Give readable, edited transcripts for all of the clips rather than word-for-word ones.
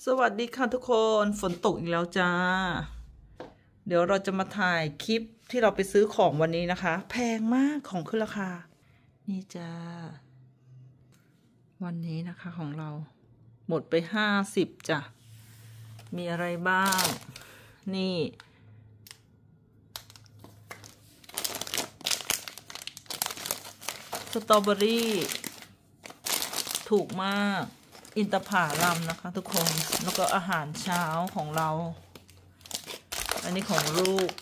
สวัสดีค่ะทุกคนฝนตกอีกแล้วจ้าเดี๋ยวเราจะมาถ่ายคลิปที่เราไปซื้อของวันนี้นะคะแพงมากของขึ้นราคานี่จ้าวันนี้นะคะของเราหมดไป50จ้ะมีอะไรบ้างนี่สตรอเบอรี่ถูกมากอินทผลัมนะคะทุกคนแล้วก็อาหารเช้าของเราอันนี้ของลูก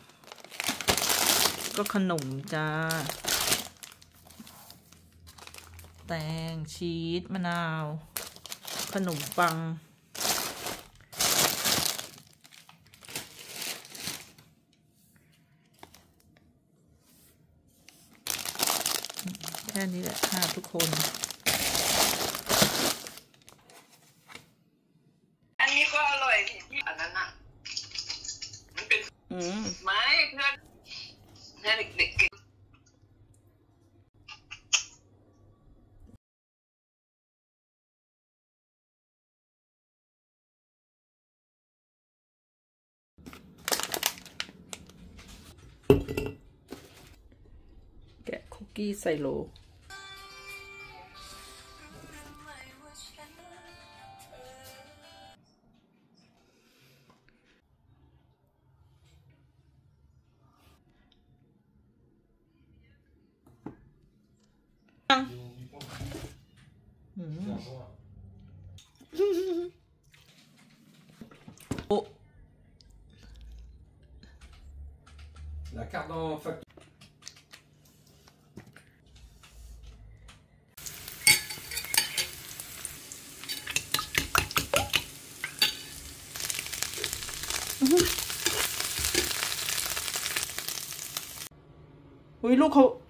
ก็ขนมจ้าแตงชีสมะนาวขนมปังแค่นี้แหละค่ะทุกคนอันนี้ก็อร่อยที่อันนั้นน่ะมันเป็นไม้เพื่อนเด็กๆกินแกะคุกกี้ใส่โหล La carte en facture. Ui,ลูกเขา